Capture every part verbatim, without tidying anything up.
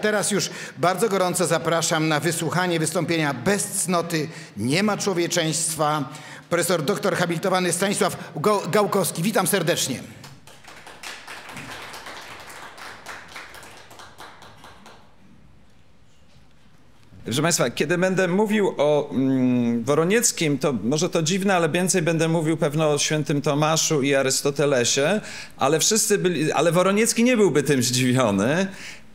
teraz już bardzo gorąco zapraszam na wysłuchanie wystąpienia Bez cnoty nie ma człowieczeństwa. Profesor doktor habilitowany Stanisław Gałkowski. Witam serdecznie. Proszę Państwa, kiedy będę mówił o mm, Woronieckim, to może to dziwne, ale więcej będę mówił pewno o świętym Tomaszu i Arystotelesie, ale wszyscy byli, ale Woroniecki nie byłby tym zdziwiony.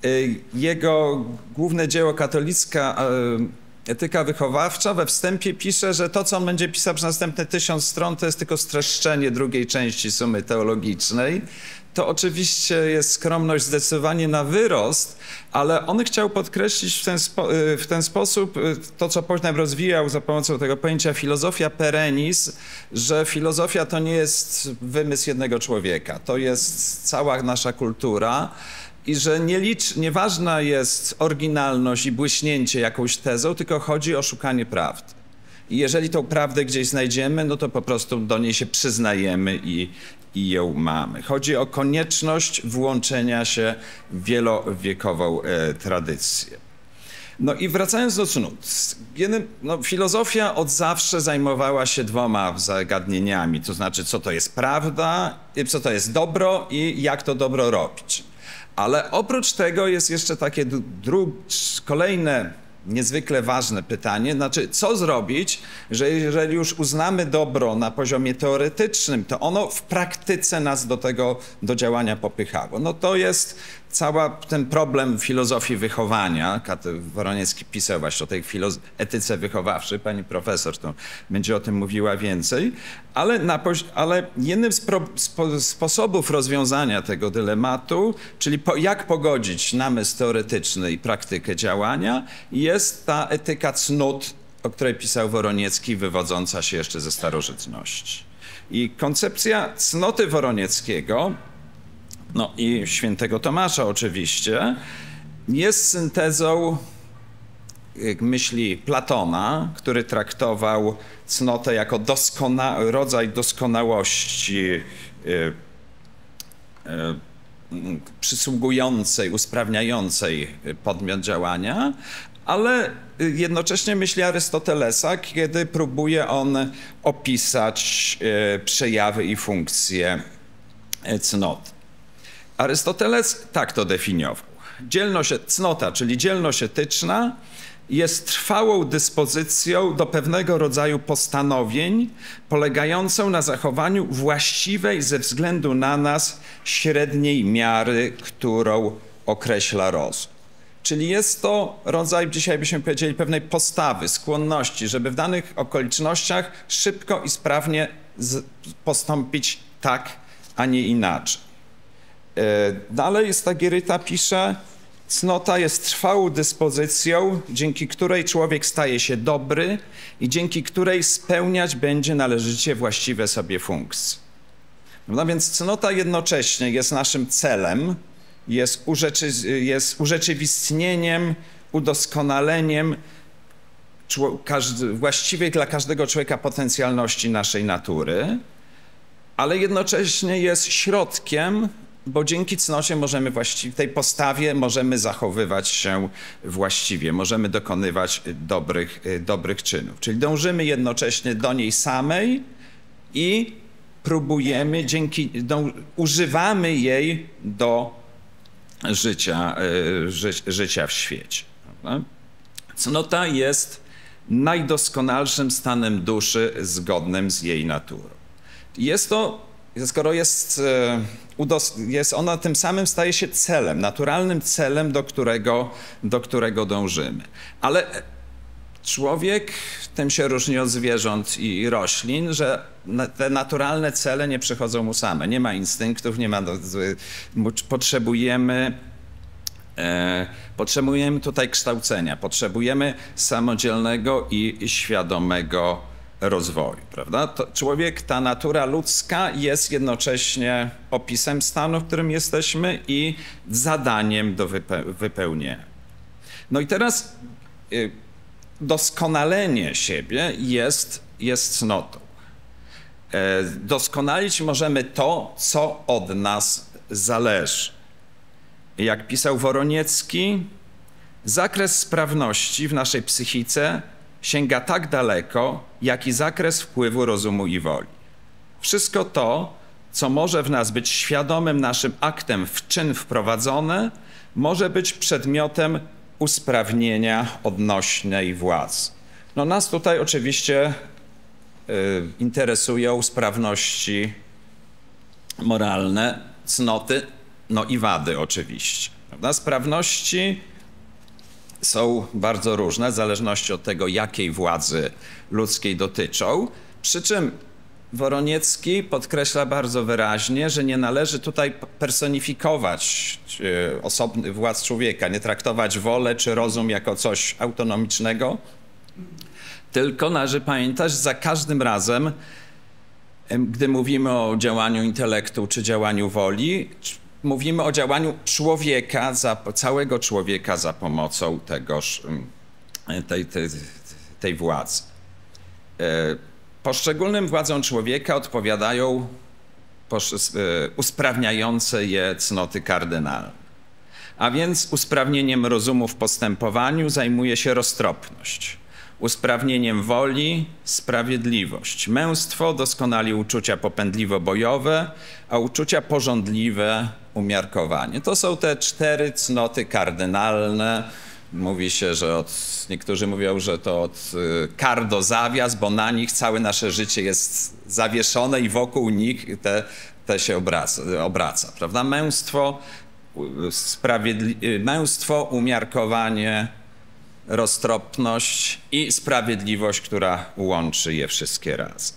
Jego główne dzieło Katolicka etyka wychowawcza we wstępie pisze, że to, co on będzie pisał przez następne tysiąc stron, to jest tylko streszczenie drugiej części sumy teologicznej. To oczywiście jest skromność zdecydowanie na wyrost, ale on chciał podkreślić w ten, spo, w ten sposób to, co potem rozwijał za pomocą tego pojęcia filozofia perennis, że filozofia to nie jest wymysł jednego człowieka, to jest cała nasza kultura i że nie licz, nieważna jest oryginalność i błyśnięcie jakąś tezą, tylko chodzi o szukanie prawdy. I jeżeli tą prawdę gdzieś znajdziemy, no to po prostu do niej się przyznajemy i, i ją mamy. Chodzi o konieczność włączenia się w wielowiekową e, tradycję. No i wracając do cnót. Jednym, no, filozofia od zawsze zajmowała się dwoma zagadnieniami, to znaczy co to jest prawda, co to jest dobro i jak to dobro robić. Ale oprócz tego jest jeszcze takie dru, kolejne niezwykle ważne pytanie, znaczy co zrobić, że jeżeli już uznamy dobro na poziomie teoretycznym, to ono w praktyce nas do tego, do działania popychało. No to jest cały ten problem filozofii wychowania. Woroniecki pisał właśnie o tej etyce wychowawczej, pani profesor to będzie o tym mówiła więcej, ale, na, ale jednym z pro, spo, sposobów rozwiązania tego dylematu, czyli po, jak pogodzić namysł teoretyczny i praktykę działania, jest ta etyka cnót, o której pisał Woroniecki, wywodząca się jeszcze ze starożytności. I koncepcja cnoty Woronieckiego, no i świętego Tomasza oczywiście, jest syntezą myśli Platona, który traktował cnotę jako doskona, rodzaj doskonałości yy, yy, przysługującej, usprawniającej podmiot działania, ale jednocześnie myśli Arystotelesa, kiedy próbuje on opisać yy, przejawy i funkcje cnoty. Arystoteles tak to definiował. Dzielność, cnota, czyli dzielność etyczna, jest trwałą dyspozycją do pewnego rodzaju postanowień, polegającą na zachowaniu właściwej ze względu na nas średniej miary, którą określa rozum. Czyli jest to rodzaj, dzisiaj byśmy powiedzieli, pewnej postawy, skłonności, żeby w danych okolicznościach szybko i sprawnie postąpić tak, a nie inaczej. Dalej Stagieryta pisze, cnota jest trwałą dyspozycją, dzięki której człowiek staje się dobry i dzięki której spełniać będzie należycie właściwe sobie funkcje. No więc cnota jednocześnie jest naszym celem, jest, urzeczy, jest urzeczywistnieniem, udoskonaleniem każdy, właściwej dla każdego człowieka potencjalności naszej natury, ale jednocześnie jest środkiem, bo dzięki cnocie możemy właściwie, tej postawie możemy zachowywać się właściwie, możemy dokonywać dobrych, dobrych czynów. Czyli dążymy jednocześnie do niej samej i próbujemy, dzięki, do, używamy jej do życia, ży, życia w świecie. Prawda? Cnota jest najdoskonalszym stanem duszy zgodnym z jej naturą. Jest to Skoro jest, jest ona tym samym staje się celem, naturalnym celem, do którego, do którego dążymy. Ale człowiek tym się różni od zwierząt i roślin, że te naturalne cele nie przychodzą mu same. Nie ma instynktów, nie ma, potrzebujemy, e, potrzebujemy tutaj kształcenia, potrzebujemy samodzielnego i świadomego rozwoju, prawda? To człowiek, ta natura ludzka jest jednocześnie opisem stanu, w którym jesteśmy i zadaniem do wype wypełnienia. No i teraz y, doskonalenie siebie jest, jest cnotą. E, doskonalić możemy to, co od nas zależy. Jak pisał Woroniecki, Zakres sprawności w naszej psychice sięga tak daleko, jak i zakres wpływu rozumu i woli. Wszystko to, co może w nas być świadomym naszym aktem w czyn wprowadzone, może być przedmiotem usprawnienia odnośnej władzy. No nas tutaj oczywiście y, interesują sprawności moralne, cnoty, no i wady oczywiście. Prawda? Sprawności są bardzo różne w zależności od tego, jakiej władzy ludzkiej dotyczą. Przy czym Woroniecki podkreśla bardzo wyraźnie, że nie należy tutaj personifikować osobnych władz człowieka, nie traktować wolę czy rozum jako coś autonomicznego, tylko należy pamiętać, że za każdym razem, gdy mówimy o działaniu intelektu czy działaniu woli, mówimy o działaniu człowieka, za, całego człowieka za pomocą tegoż, tej, tej, tej władzy. Poszczególnym władzom człowieka odpowiadają usprawniające je cnoty kardynalne. A więc usprawnieniem rozumu w postępowaniu zajmuje się roztropność. Usprawnieniem woli sprawiedliwość. Męstwo doskonali uczucia popędliwo-bojowe, a uczucia pożądliwe umiarkowanie. To są te cztery cnoty kardynalne. Mówi się, że od, niektórzy mówią, że to od kar do zawias, bo na nich całe nasze życie jest zawieszone i wokół nich te, te się obraca, obraca, prawda? Męstwo, sprawiedli- męstwo, umiarkowanie, roztropność i sprawiedliwość, która łączy je wszystkie razem.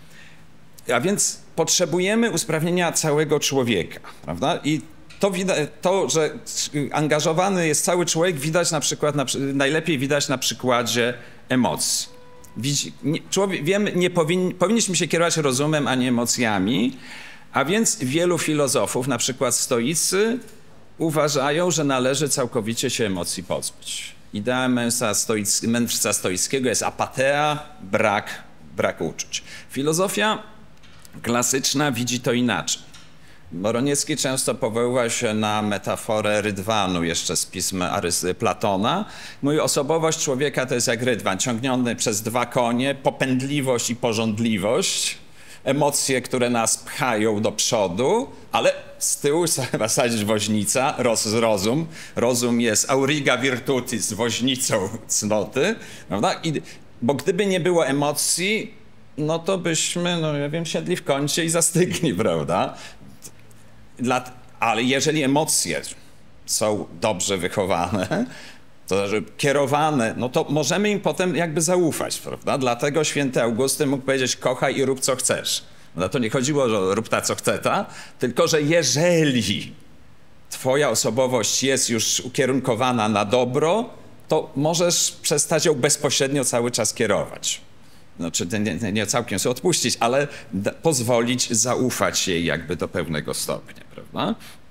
A więc potrzebujemy usprawnienia całego człowieka, prawda? I to, widać, to, że angażowany jest cały człowiek, widać na przykład, na, najlepiej widać na przykładzie emocji. Widzi, nie, człowiek, wiemy, nie powin, powinniśmy się kierować rozumem, a nie emocjami, a więc wielu filozofów, na przykład stoicy, uważają, że należy całkowicie się emocji pozbyć. Ideałem męstwa, stoic, mędrca stoickiego jest apatia, brak, brak uczuć. Filozofia klasyczna widzi to inaczej. Woroniecki często powoływa się na metaforę rydwanu, jeszcze z pism Arys- Platona. Mówi, osobowość człowieka to jest jak rydwan, ciągniony przez dwa konie, popędliwość i pożądliwość, emocje, które nas pchają do przodu, ale z tyłu ma sadzić woźnica, roz, rozum. Rozum jest auriga virtutis, woźnicą cnoty, prawda? I, bo gdyby nie było emocji, no to byśmy, no ja wiem, siedli w kącie i zastygli, prawda? Dla, ale jeżeli emocje są dobrze wychowane, to znaczy kierowane, no to możemy im potem jakby zaufać, prawda? Dlatego święty Augustyn mógł powiedzieć, kochaj i rób co chcesz. No to nie chodziło, że rób ta co chce ta, tylko że jeżeli twoja osobowość jest już ukierunkowana na dobro, to możesz przestać ją bezpośrednio cały czas kierować. Znaczy nie, nie całkiem sobie odpuścić, ale da, pozwolić zaufać jej jakby do pewnego stopnia, prawda?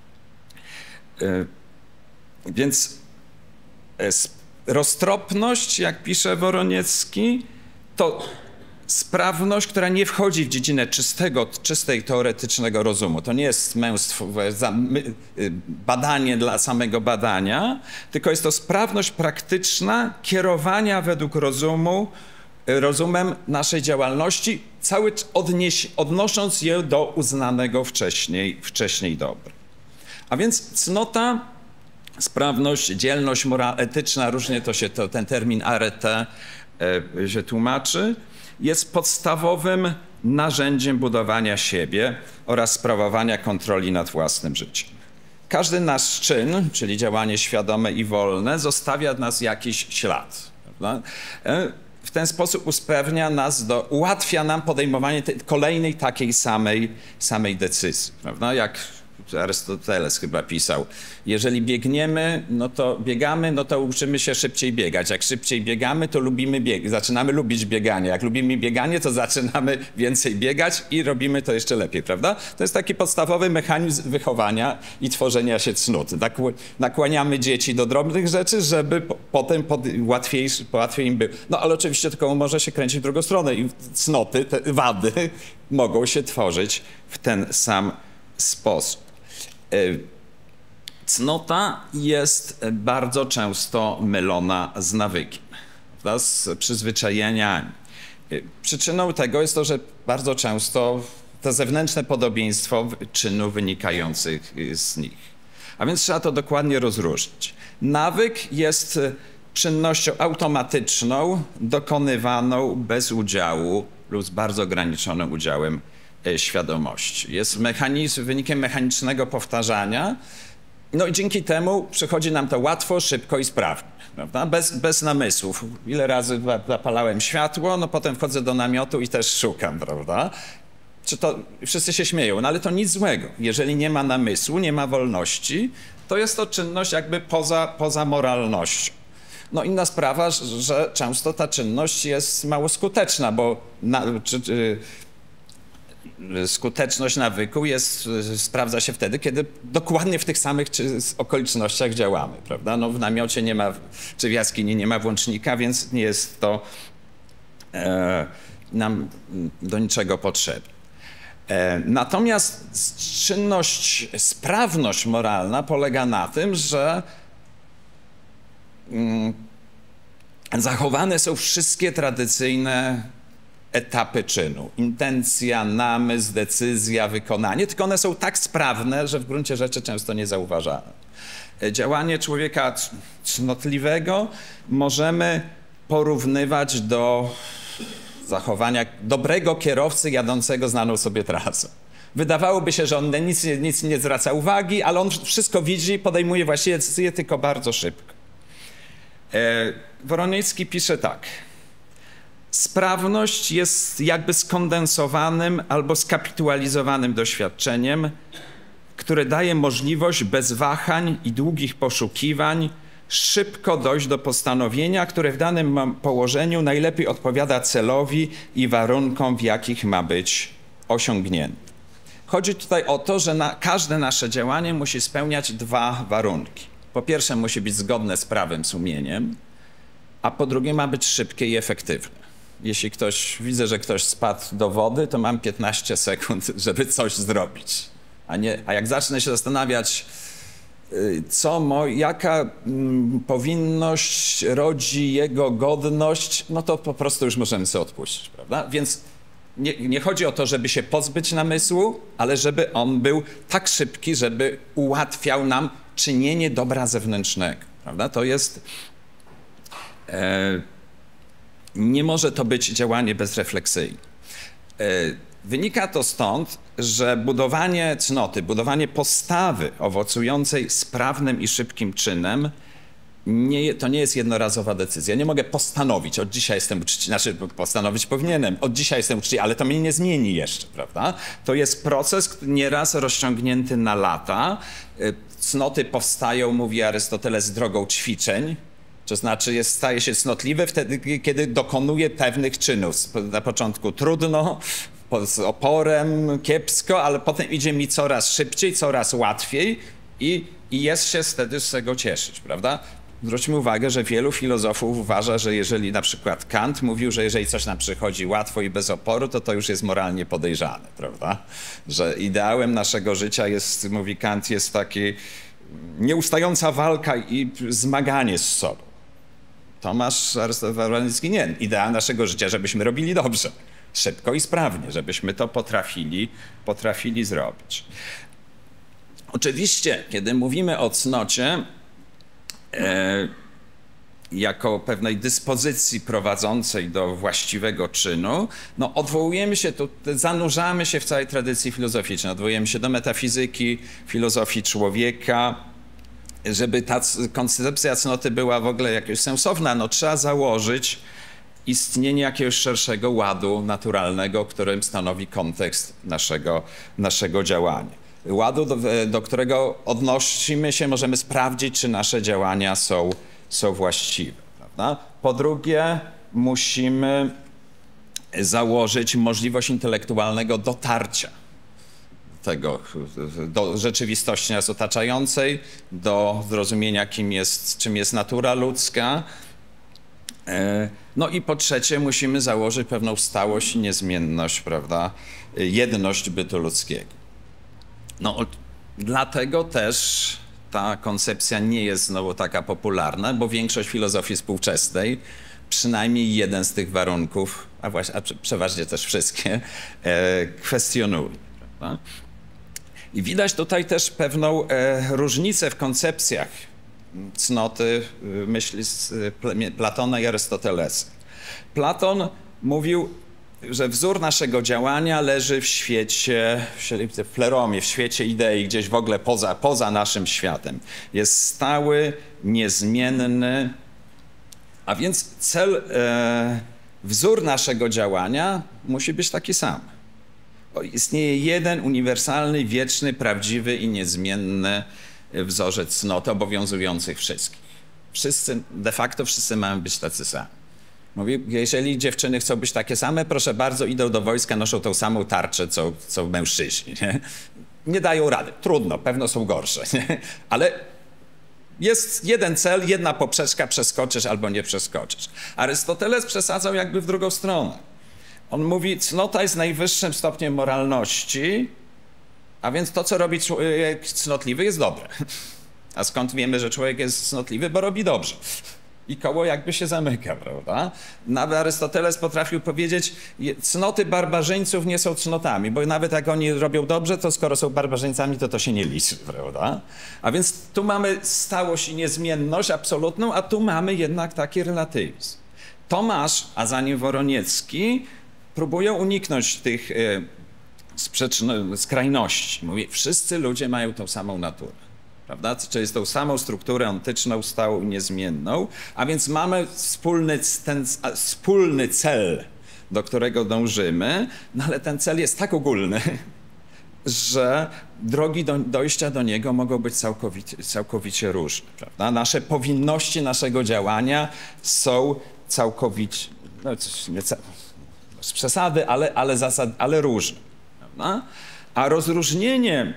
Yy, więc yy, roztropność, jak pisze Woroniecki, to sprawność, która nie wchodzi w dziedzinę czystego, czystej teoretycznego rozumu. To nie jest męstwo, badanie dla samego badania, tylko jest to sprawność praktyczna kierowania według rozumu, rozumem naszej działalności, cały odnieś, odnosząc je do uznanego wcześniej, wcześniej dobra. A więc cnota, sprawność, dzielność moralna, etyczna, różnie to się to, ten termin arete e, się tłumaczy, jest podstawowym narzędziem budowania siebie oraz sprawowania kontroli nad własnym życiem. Każdy nasz czyn, czyli działanie świadome i wolne, zostawia w nas jakiś ślad, prawda? E, W ten sposób usprawnia nas, do, ułatwia nam podejmowanie tej, kolejnej takiej samej, samej decyzji, prawda? Jak Arystoteles chyba pisał, jeżeli biegniemy, no to biegamy, no to uczymy się szybciej biegać. Jak szybciej biegamy, to lubimy bieg, zaczynamy lubić bieganie. Jak lubimy bieganie, to zaczynamy więcej biegać i robimy to jeszcze lepiej, prawda? To jest taki podstawowy mechanizm wychowania i tworzenia się cnót. Nakłaniamy dzieci do drobnych rzeczy, żeby po, potem pod, łatwiej, łatwiej im było. No ale oczywiście tylko może się kręcić w drugą stronę i cnoty, te wady mogą się tworzyć w ten sam sposób. Cnota jest bardzo często mylona z nawykiem, prawda? Z przyzwyczajeniami. Przyczyną tego jest to, że bardzo często to zewnętrzne podobieństwo czynów wynikających z nich. A więc trzeba to dokładnie rozróżnić. Nawyk jest czynnością automatyczną, dokonywaną bez udziału lub z bardzo ograniczonym udziałem świadomości. Jest mechanizm, wynikiem mechanicznego powtarzania, no i dzięki temu przychodzi nam to łatwo, szybko i sprawnie, prawda? Bez, bez namysłów. Ile razy zapalałem światło, no potem wchodzę do namiotu i też szukam, prawda? Czy to, wszyscy się śmieją, no ale to nic złego. Jeżeli nie ma namysłu, nie ma wolności, to jest to czynność jakby poza, poza moralnością. No inna sprawa, że często ta czynność jest mało skuteczna, bo na, czy, czy, skuteczność nawyku jest, sprawdza się wtedy, kiedy dokładnie w tych samych czy, okolicznościach działamy, prawda? No w namiocie nie ma, czy w jaskini nie ma włącznika, więc nie jest to e, nam do niczego potrzebne. E, natomiast czynność, sprawność moralna polega na tym, że mm, zachowane są wszystkie tradycyjne etapy czynu. Intencja, namysł, decyzja, wykonanie, tylko one są tak sprawne, że w gruncie rzeczy często niezauważalne. Działanie człowieka cnotliwego możemy porównywać do zachowania dobrego kierowcy jadącego znaną sobie trasę. Wydawałoby się, że on nic, nic nie zwraca uwagi, ale on wszystko widzi, podejmuje właściwie decyzje, tylko bardzo szybko. E, Woroniecki pisze tak. Sprawność jest jakby skondensowanym albo skapitualizowanym doświadczeniem, które daje możliwość bez wahań i długich poszukiwań szybko dojść do postanowienia, które w danym położeniu najlepiej odpowiada celowi i warunkom, w jakich ma być osiągnięte. Chodzi tutaj o to, że na każde nasze działanie musi spełniać dwa warunki. Po pierwsze musi być zgodne z prawem sumieniem, a po drugie ma być szybkie i efektywne. Jeśli ktoś, widzę, że ktoś spadł do wody, to mam piętnaście sekund, żeby coś zrobić. A, nie, a jak zacznę się zastanawiać, co, mo, jaka mm, powinność rodzi jego godność, no to po prostu już możemy sobie odpuścić, prawda? Więc nie, nie chodzi o to, żeby się pozbyć namysłu, ale żeby on był tak szybki, żeby ułatwiał nam czynienie dobra zewnętrznego, prawda? To jest... E, nie może to być działanie bezrefleksyjne. E, wynika to stąd, że budowanie cnoty, budowanie postawy owocującej sprawnym i szybkim czynem, nie, to nie jest jednorazowa decyzja. Nie mogę postanowić, od dzisiaj jestem uczciwy, znaczy postanowić powinienem, od dzisiaj jestem uczciwy, ale to mnie nie zmieni jeszcze, prawda? To jest proces nieraz rozciągnięty na lata. Cnoty powstają, mówi Arystoteles, drogą ćwiczeń. To znaczy jest, staje się cnotliwy wtedy, kiedy dokonuje pewnych czynów. Na początku trudno, z oporem, kiepsko, ale potem idzie mi coraz szybciej, coraz łatwiej i, i jest się wtedy z tego cieszyć, prawda? Zwróćmy uwagę, że wielu filozofów uważa, że jeżeli na przykład Kant mówił, że jeżeli coś nam przychodzi łatwo i bez oporu, to to już jest moralnie podejrzane, prawda? Że ideałem naszego życia jest, mówi Kant, jest taki nieustająca walka i zmaganie z sobą. Tomasz Woroniecki nie. Ideał naszego życia, żebyśmy robili dobrze, szybko i sprawnie, żebyśmy to potrafili, potrafili zrobić. Oczywiście, kiedy mówimy o cnocie e, jako pewnej dyspozycji prowadzącej do właściwego czynu, no odwołujemy się, tu, zanurzamy się w całej tradycji filozoficznej, odwołujemy się do metafizyki, filozofii człowieka. Żeby ta koncepcja cnoty była w ogóle jakaś sensowna, no trzeba założyć istnienie jakiegoś szerszego ładu naturalnego, którym stanowi kontekst naszego, naszego działania. Ładu, do, do którego odnosimy się, możemy sprawdzić, czy nasze działania są, są właściwe, prawda? Po drugie, musimy założyć możliwość intelektualnego dotarcia tego, do rzeczywistości nas otaczającej, do zrozumienia, kim jest, czym jest natura ludzka. No i po trzecie musimy założyć pewną stałość i niezmienność, prawda? Jedność bytu ludzkiego. No, dlatego też ta koncepcja nie jest znowu taka popularna, bo większość filozofii współczesnej przynajmniej jeden z tych warunków, a, właśnie, a przeważnie też wszystkie, e, kwestionuje. Prawda? I widać tutaj też pewną e, różnicę w koncepcjach cnoty myśli z Platona i Arystotelesa. Platon mówił, że wzór naszego działania leży w świecie, w pleromie, w świecie idei, gdzieś w ogóle poza, poza naszym światem. Jest stały, niezmienny, a więc cel, e, wzór naszego działania musi być taki sam. Bo istnieje jeden uniwersalny, wieczny, prawdziwy i niezmienny wzorzec cnoty obowiązujących wszystkich. Wszyscy, de facto wszyscy mamy być tacy sami. Mówi, jeżeli dziewczyny chcą być takie same, proszę bardzo, idą do wojska, noszą tą samą tarczę, co, co mężczyźni. Nie? Nie dają rady. Trudno, pewno są gorsze. Nie? Ale jest jeden cel, jedna poprzeczka, przeskoczysz albo nie przeskoczysz. Arystoteles przesadzał jakby w drugą stronę. On mówi, cnota jest najwyższym stopniem moralności, a więc to, co robi człowiek cnotliwy, jest dobre. A skąd wiemy, że człowiek jest cnotliwy? Bo robi dobrze. I koło jakby się zamyka, prawda? Nawet Arystoteles potrafił powiedzieć, cnoty barbarzyńców nie są cnotami, bo nawet jak oni robią dobrze, to skoro są barbarzyńcami, to to się nie liczy, prawda? A więc tu mamy stałość i niezmienność absolutną, a tu mamy jednak taki relatywizm. Tomasz, a za nim Woroniecki, próbują uniknąć tych y, sprzecznych skrajności. Mówi, wszyscy ludzie mają tą samą naturę. Prawda? Czyli tą samą strukturę antyczną, stałą i niezmienną, a więc mamy wspólny, ten, wspólny cel, do którego dążymy, no ale ten cel jest tak ogólny, że drogi do, dojścia do niego mogą być całkowicie, całkowicie różne. Prawda? Nasze powinności naszego działania są całkowicie, no, nie, z przesady, ale, ale, zasad, ale różne. Prawda? A rozróżnienie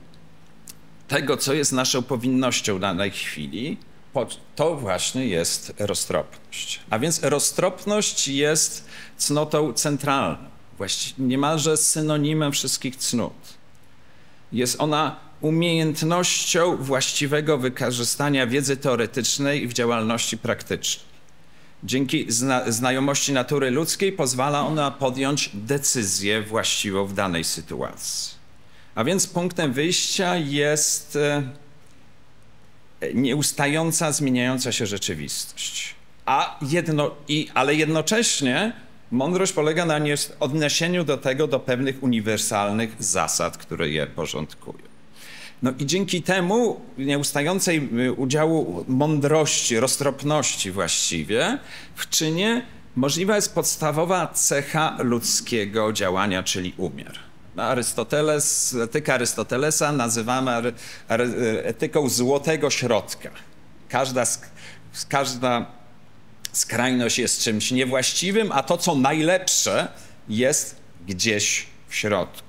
tego, co jest naszą powinnością w danej chwili, to właśnie jest roztropność. A więc roztropność jest cnotą centralną, właściwie niemalże synonimem wszystkich cnót. Jest ona umiejętnością właściwego wykorzystania wiedzy teoretycznej w działalności praktycznej. Dzięki zna znajomości natury ludzkiej pozwala ona podjąć decyzję właściwą w danej sytuacji. A więc punktem wyjścia jest nieustająca, zmieniająca się rzeczywistość. A jedno, i, ale jednocześnie mądrość polega na odniesieniu do tego, do pewnych uniwersalnych zasad, które je porządkują. No i dzięki temu nieustającej udziału mądrości, roztropności właściwie w czynie możliwa jest podstawowa cecha ludzkiego działania, czyli umiar. Arystoteles, etykę Arystotelesa nazywamy etyką złotego środka. Każda, każda skrajność jest czymś niewłaściwym, a to, co najlepsze, jest gdzieś w środku.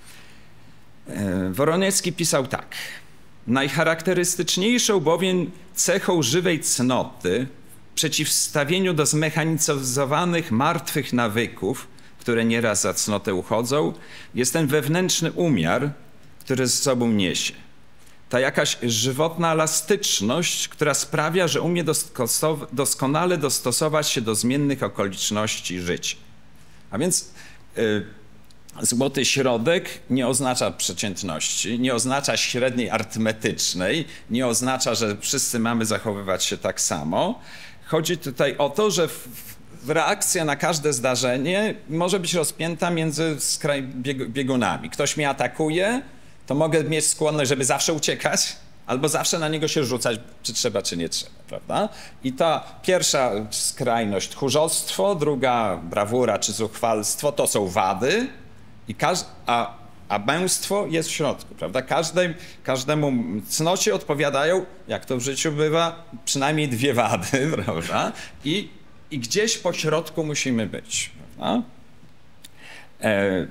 Woroniecki pisał tak. Najcharakterystyczniejszą bowiem cechą żywej cnoty w przeciwstawieniu do zmechanizowanych, martwych nawyków, które nieraz za cnotę uchodzą, jest ten wewnętrzny umiar, który ze sobą niesie. Ta jakaś żywotna elastyczność, która sprawia, że umie doskonale dostosować się do zmiennych okoliczności życia. A więc y, złoty środek nie oznacza przeciętności, nie oznacza średniej arytmetycznej, nie oznacza, że wszyscy mamy zachowywać się tak samo. Chodzi tutaj o to, że w, reakcja na każde zdarzenie może być rozpięta między skraj biegunami. Ktoś mnie atakuje, to mogę mieć skłonność, żeby zawsze uciekać, albo zawsze na niego się rzucać, czy trzeba, czy nie trzeba, prawda? I ta pierwsza skrajność, tchórzostwo, druga brawura, czy zuchwalstwo, to są wady, i każ a, a męstwo jest w środku, prawda? Każdej, każdemu cnocie odpowiadają, jak to w życiu bywa, przynajmniej dwie wady, prawda? I I gdzieś po środku musimy być. Prawda? E,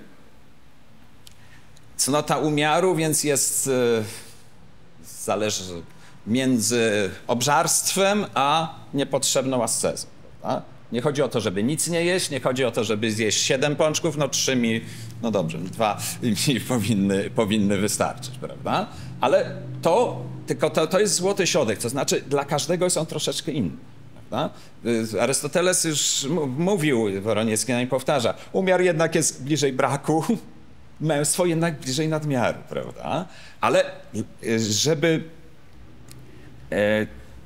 cnota umiaru więc jest, e, zależy między obżarstwem a niepotrzebną ascezą. Prawda? Nie chodzi o to, żeby nic nie jeść, nie chodzi o to, żeby zjeść siedem pączków, no trzy mi, no dobrze, dwa mi powinny, powinny wystarczyć, prawda? Ale to, tylko to, to jest złoty środek, to znaczy dla każdego jest on troszeczkę inny. Prawda? Arystoteles już mówił, Woroniecki na nim powtarza, umiar jednak jest bliżej braku, męstwo jednak bliżej nadmiaru, prawda? Ale żeby... E,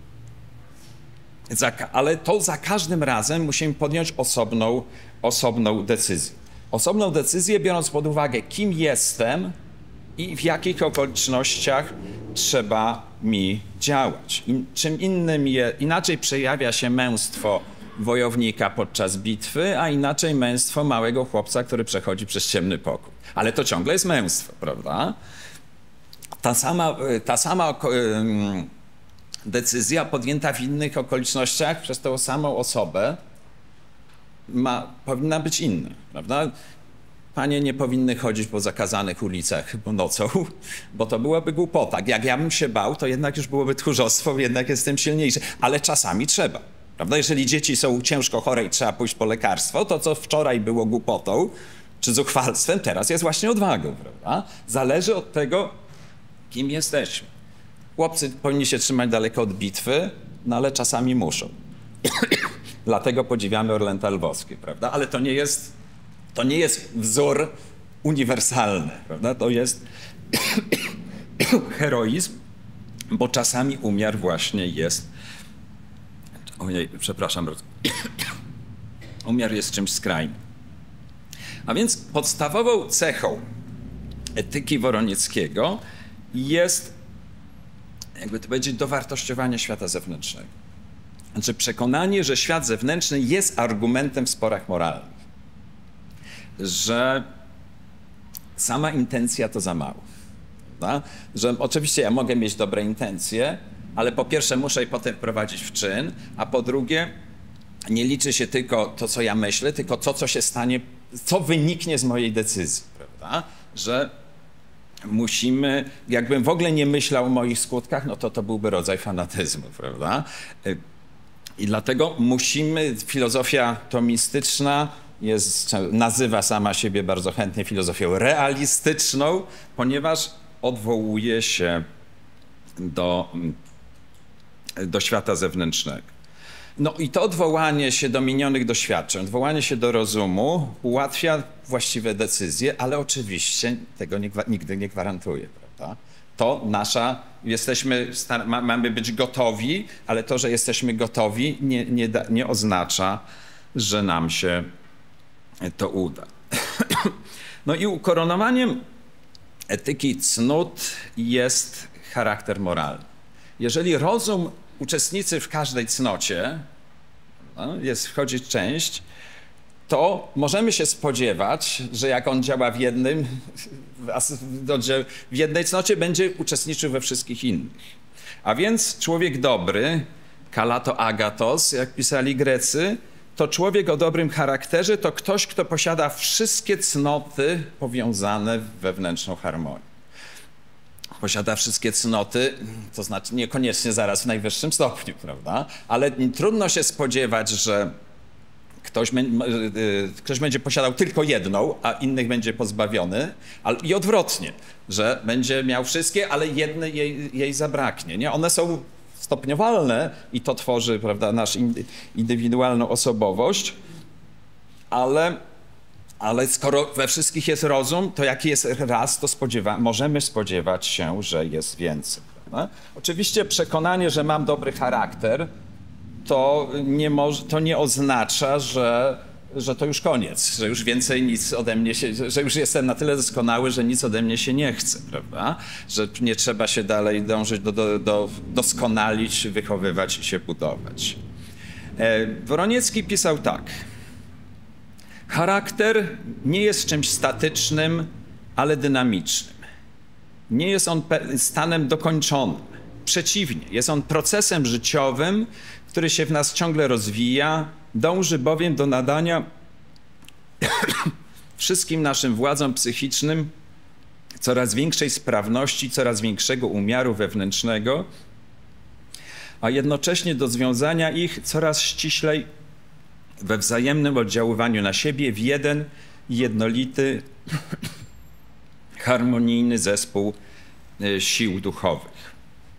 za, ale to za każdym razem musimy podjąć osobną, osobną decyzję. Osobną decyzję biorąc pod uwagę, kim jestem i w jakich okolicznościach trzeba mi działać. In, czym innym je, inaczej przejawia się męstwo wojownika podczas bitwy, a inaczej męstwo małego chłopca, który przechodzi przez ciemny pokój. Ale to ciągle jest męstwo, prawda? Ta sama, ta sama decyzja podjęta w innych okolicznościach przez tę samą osobę ma, powinna być inna, prawda? Panie nie powinny chodzić po zakazanych ulicach nocą, bo to byłaby głupota. Jak ja bym się bał, to jednak już byłoby tchórzostwo, jednak jestem silniejszy. Ale czasami trzeba, prawda? Jeżeli dzieci są ciężko chore i trzeba pójść po lekarstwo, to co wczoraj było głupotą czy zuchwalstwem, teraz jest właśnie odwagą, prawda? Zależy od tego, kim jesteśmy. Chłopcy powinni się trzymać daleko od bitwy, no ale czasami muszą. Dlatego podziwiamy Orlęta Lwowskie, prawda? Ale to nie jest, to nie jest wzór uniwersalny, prawda? To jest heroizm, bo czasami umiar właśnie jest... Ojej, przepraszam bardzo. Umiar jest czymś skrajnym. A więc podstawową cechą etyki Woronieckiego jest, jakby to powiedzieć, dowartościowanie świata zewnętrznego. Znaczy przekonanie, że świat zewnętrzny jest argumentem w sporach moralnych. Że sama intencja to za mało. Prawda? Że oczywiście ja mogę mieć dobre intencje, ale po pierwsze muszę je potem wprowadzić w czyn, a po drugie nie liczy się tylko to, co ja myślę, tylko to, co się stanie, co wyniknie z mojej decyzji. Prawda? Że musimy, jakbym w ogóle nie myślał o moich skutkach, no to to byłby rodzaj fanatyzmu, prawda? I dlatego musimy, filozofia tomistyczna jest, nazywa sama siebie bardzo chętnie filozofią realistyczną, ponieważ odwołuje się do, do świata zewnętrznego. No i to odwołanie się do minionych doświadczeń, odwołanie się do rozumu ułatwia właściwe decyzje, ale oczywiście tego nie, nigdy nie gwarantuje, prawda? To nasza, jesteśmy, ma, mamy być gotowi, ale to, że jesteśmy gotowi, nie, nie, da, nie oznacza, że nam się to uda. No i ukoronowaniem etyki cnót jest charakter moralny. Jeżeli rozum uczestniczy w każdej cnocie, no, jest wchodzić część, to możemy się spodziewać, że jak on działa w jednym, w jednej cnocie, będzie uczestniczył we wszystkich innych. A więc człowiek dobry, kalato agatos, jak pisali Grecy, to człowiek o dobrym charakterze to ktoś, kto posiada wszystkie cnoty powiązane w wewnętrzną harmonię. Posiada wszystkie cnoty, to znaczy niekoniecznie zaraz w najwyższym stopniu, prawda? Ale trudno się spodziewać, że ktoś, ktoś będzie posiadał tylko jedną, a innych będzie pozbawiony, i odwrotnie, że będzie miał wszystkie, ale jednej jej, jej zabraknie. Nie? One są stopniowalne i to tworzy, prawda, naszą indywidualną osobowość, ale, ale skoro we wszystkich jest rozum, to jaki jest raz, to spodziewa możemy spodziewać się, że jest więcej. Prawda? Oczywiście przekonanie, że mam dobry charakter, to nie, może, to nie oznacza, że, że to już koniec, że już więcej nic ode mnie się, że już jestem na tyle doskonały, że nic ode mnie się nie chce, prawda? Że nie trzeba się dalej dążyć do, do, do doskonalić, wychowywać i się budować. E, Woroniecki pisał tak. Charakter nie jest czymś statycznym, ale dynamicznym. Nie jest on stanem dokończonym. Przeciwnie, jest on procesem życiowym, który się w nas ciągle rozwija, dąży bowiem do nadania wszystkim naszym władzom psychicznym coraz większej sprawności, coraz większego umiaru wewnętrznego, a jednocześnie do związania ich coraz ściślej we wzajemnym oddziaływaniu na siebie w jeden jednolity, harmonijny zespół y, sił duchowych.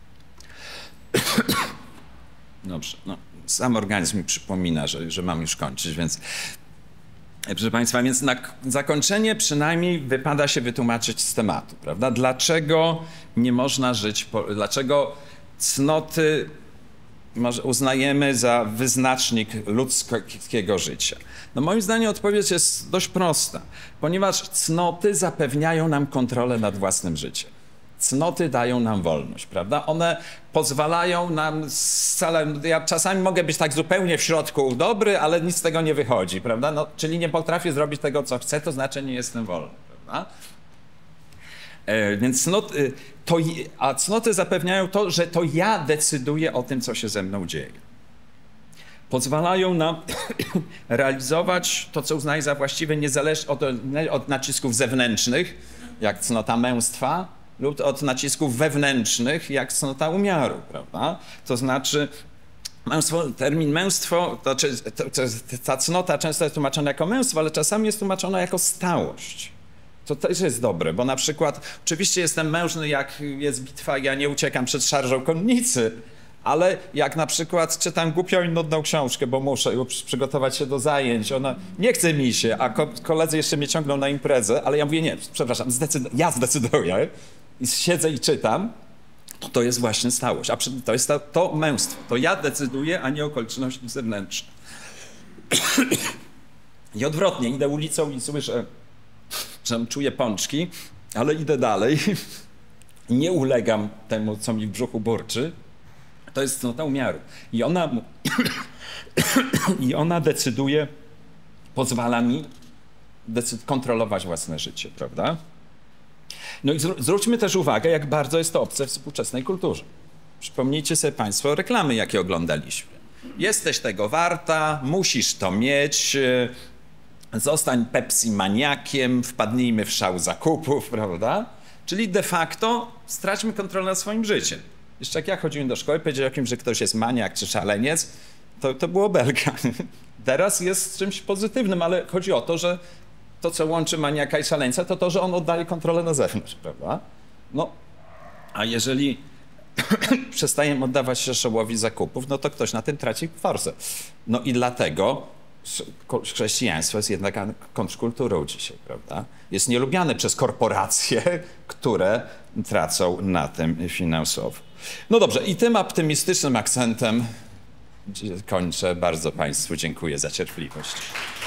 Dobrze, no, sam organizm mi przypomina, że, że mam już kończyć, więc proszę Państwa, więc na zakończenie przynajmniej wypada się wytłumaczyć z tematu, prawda? Dlaczego nie można żyć, po, dlaczego cnoty może uznajemy za wyznacznik ludzkiego życia? No moim zdaniem odpowiedź jest dość prosta, ponieważ cnoty zapewniają nam kontrolę nad własnym życiem. Cnoty dają nam wolność, prawda? One pozwalają nam wcale, ja czasami mogę być tak zupełnie w środku dobry, ale nic z tego nie wychodzi, prawda? No, czyli nie potrafię zrobić tego, co chcę, to znaczy nie jestem wolny, prawda? E, więc cnoty, to, a cnoty zapewniają to, że to ja decyduję o tym, co się ze mną dzieje. Pozwalają nam realizować to, co uznaję za właściwe, niezależnie od, od nacisków zewnętrznych, jak cnota męstwa, lub od nacisków wewnętrznych, jak cnota umiaru, prawda? To znaczy, męstwo, termin męstwo, to, to, to, ta cnota często jest tłumaczona jako męstwo, ale czasami jest tłumaczona jako stałość. To też jest dobre, bo na przykład, oczywiście jestem mężny, jak jest bitwa, ja nie uciekam przed szarżą konnicy, ale jak na przykład czytam głupią i nudną książkę, bo muszę już przygotować się do zajęć, ona nie chce mi się, a ko koledzy jeszcze mnie ciągną na imprezę, ale ja mówię, nie, przepraszam, zdecyd ja zdecyduję i siedzę i czytam, to, to jest właśnie stałość, a to jest to, to męstwo, to ja decyduję, a nie okoliczności zewnętrzne. I odwrotnie, idę ulicą i słyszę, że czuję pączki, ale idę dalej, nie ulegam temu, co mi w brzuchu burczy. To jest cnota umiaru. I ona, i ona decyduje, pozwala mi decyd kontrolować własne życie, prawda? No i zwróćmy też uwagę, jak bardzo jest to obce w współczesnej kulturze. Przypomnijcie sobie Państwo reklamy, jakie oglądaliśmy. Jesteś tego warta, musisz to mieć, zostań Pepsi maniakiem, wpadnijmy w szał zakupów, prawda? Czyli de facto straćmy kontrolę nad swoim życiem. Jeszcze jak ja chodziłem do szkoły, powiedział kimś, że ktoś jest maniak czy szaleniec, to, to było belka. Teraz jest czymś pozytywnym, ale chodzi o to, że to, co łączy maniaka i szaleńca, to to, że on oddaje kontrolę na zewnątrz, prawda? No, a jeżeli przestajemy oddawać się szołowi zakupów, no to ktoś na tym traci forsę. No i dlatego chrześcijaństwo jest jednak kontrkulturą dzisiaj, prawda? Jest nielubiane przez korporacje, które tracą na tym finansowo. No dobrze, i tym optymistycznym akcentem kończę. Bardzo Państwu dziękuję za cierpliwość.